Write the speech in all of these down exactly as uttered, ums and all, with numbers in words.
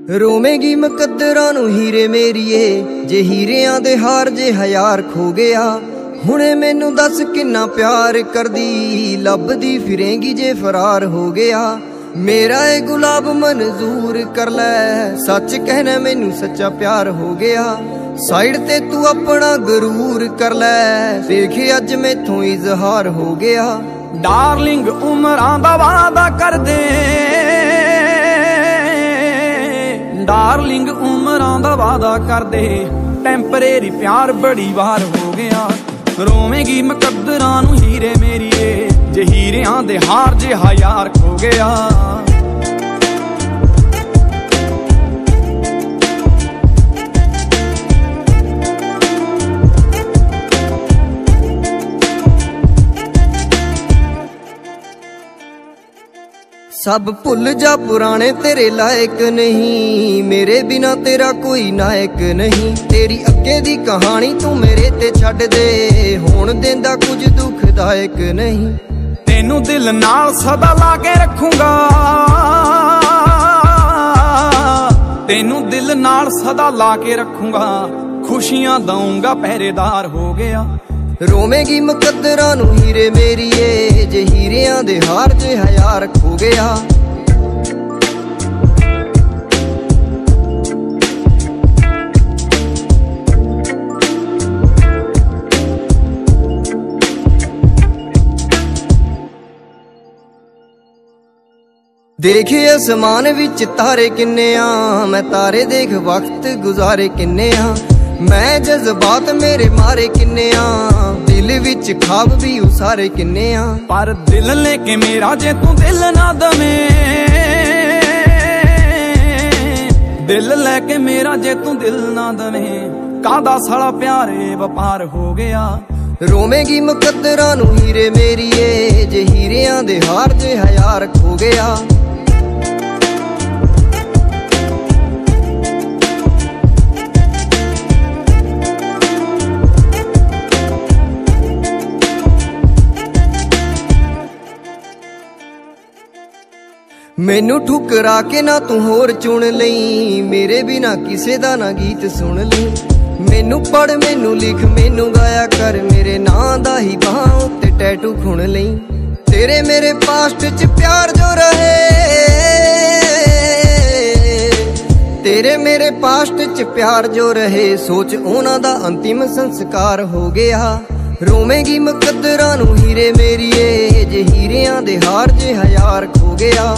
रोवेगी मुकद्दरां नूं हीरे मेरीए, जे हीरियां दे हार जे हयार खो गया। हुणे मैनू दस किन्ना प्यार करदी, लभदी फिरेंगी जे फरार हो गया। मेरा ए गुलाब मंजूर कर लै, सच कहना मैनू सच्चा प्यार हो गया। साइड ते तू अपना गरूर कर लै, देखे अज मैथों इजहार हो गया। डार्लिंग उमरां दा वादा कर दे, डार्लिंग उमरां दा वादा कर दे, टैंपरेरी प्यार बड़ी वार हो गया। रोवेगी मुकद्दरां नूं हीरे मेरीए, जे हीरियां दे हार जे हयार खो गया। सब भुल जा पुराने तेरे लायक नहीं, मेरे बिना तेरा कोई नायक नहीं। तेरी अगे दी कहानी तू मेरे ते छड्ड दे, होण देंदा कुछ दुखदायक नहीं। तेनू दिल नाल सदा ला के रखूंगा, तेनू दिल नाल सदा ला के रखूंगा, खुशियां दूंगा पहरेदार हो गया। रोवेगी मुकद्दरां नूं हीरे मेरीए, जे हीरियां दे हार जे हयार खो गया। देखे आसमान विच तारे किन्ने आ, मैं तारे देख वक्त गुजारे किन्ने आ। मैं जज्बात मेरे मारे किन्ने आ, दिल विच खाब भी उसारे किन्ने आ। पर दिल लेके मेरा जे तू दिल ना दवे, दिल लेके मेरा जे तू दिल ना दवे, कादा साला प्यारे वपार हो गया। रोवेगी मुकद्दरां नूं हीरे मेरीए, जे हीरियां दे हार जे हयार खो गया। मैनू ठुकरा के ना तू होर चुन लई, मेरे बिना किसे दा ना गीत सुन लई। मैनू पढ़ मैनू लिख मैनू गाया कर, मेरे नां दा ही बाहां उत्ते टैटू खुण लई। तेरे मेरे पास्ट च प्यार जो रहे, तेरे मेरे पास्ट च प्यार जो रहे, सोच उन्हां दा अंतिम संस्कार हो गया। रोवेगी मुकद्दरां नूं हीरे मेरीए, जे हीरियां दे हार जे हयार खो गया।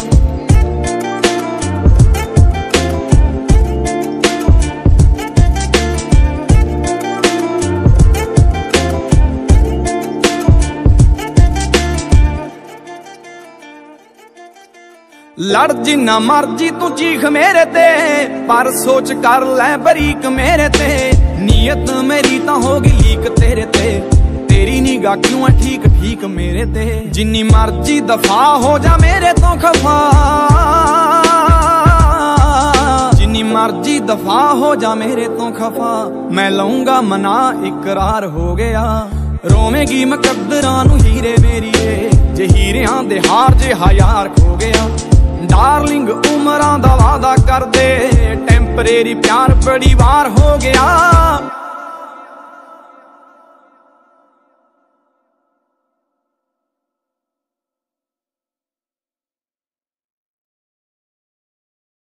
लड़ जिन्ना मर्जी तू चीख मेरे ते, पर सोच कर लै बरीक मेरे ते। नीयत मेरी तां होगी लीक तेरे ते, तेरी निगाह क्यों है ठीक ठीक मेरे ते। जिन्नी मर्जी दफा हो जा मेरे तो खफा, जिन्नी मर्जी दफा हो जा मेरे तो खफा, मैं लऊंगा मना इकरार हो गया। रोवेगी मुकद्दरां नूं हीरे मेरीए, जे हीरियां दे हार जे हयार खो गया। डार्लिंग उमरां दा वादा कर दे, टैंपरेरी प्यार बड़ी वार हो गया।